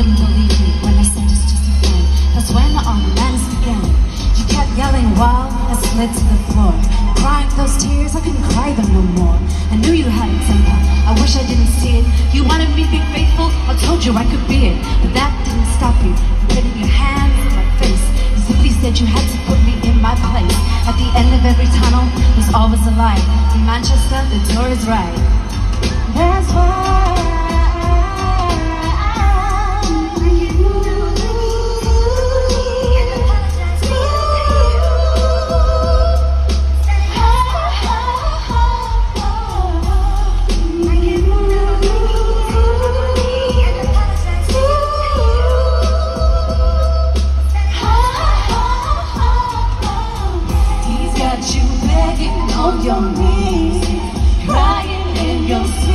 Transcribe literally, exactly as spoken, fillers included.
wouldn't believe me when I said it's just a friend. That's when our romance began. You kept yelling while I slid to the floor, crying those tears, I couldn't cry them no more. I knew you had a temper, I wish I didn't see it. You wanted me to be faithful, I told you I could be it. But that didn't stop you from putting your hands in my face. You simply said you had to put me in my place. At the end of every tunnel, there's always a light. In Manchester, the door is right. That's why on your knees, crying in your sleep.